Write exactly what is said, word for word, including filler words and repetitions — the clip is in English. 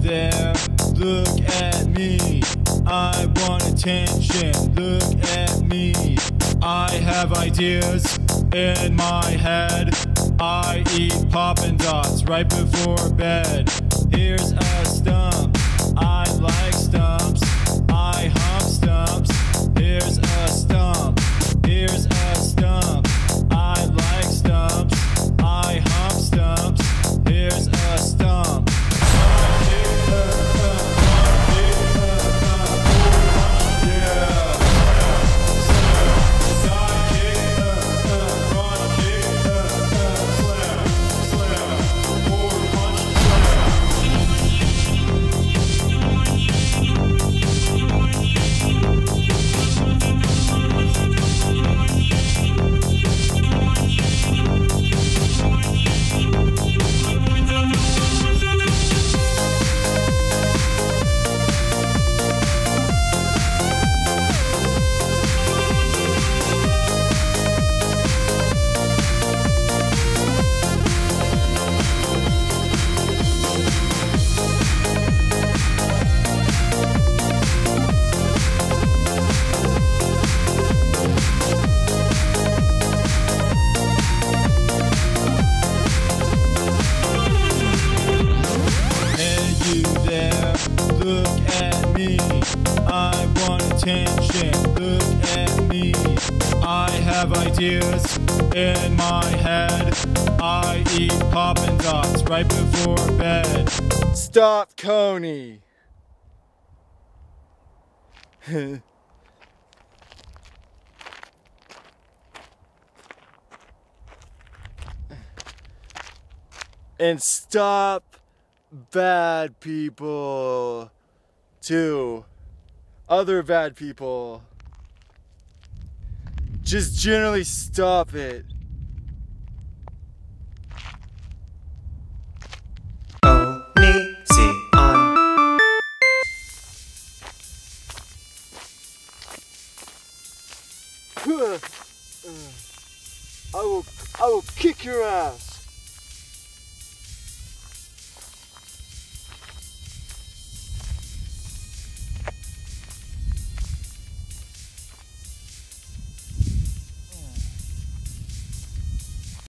there? Look at me. I want attention. Look at me. I have ideas in my head. I eat Poppin' Dots right before bed. Here's a stump. I like stumps. I hump stumps. Here's a stump. Here's a stump. I like stumps. I hump stumps. Here's a stump. Look at me, I want attention. Look at me, I have ideas in my head. I eat Poppin' Dots right before bed. Stop, Coney. And stop bad people too. Other bad people. Just generally stop it. I will I will kick your ass.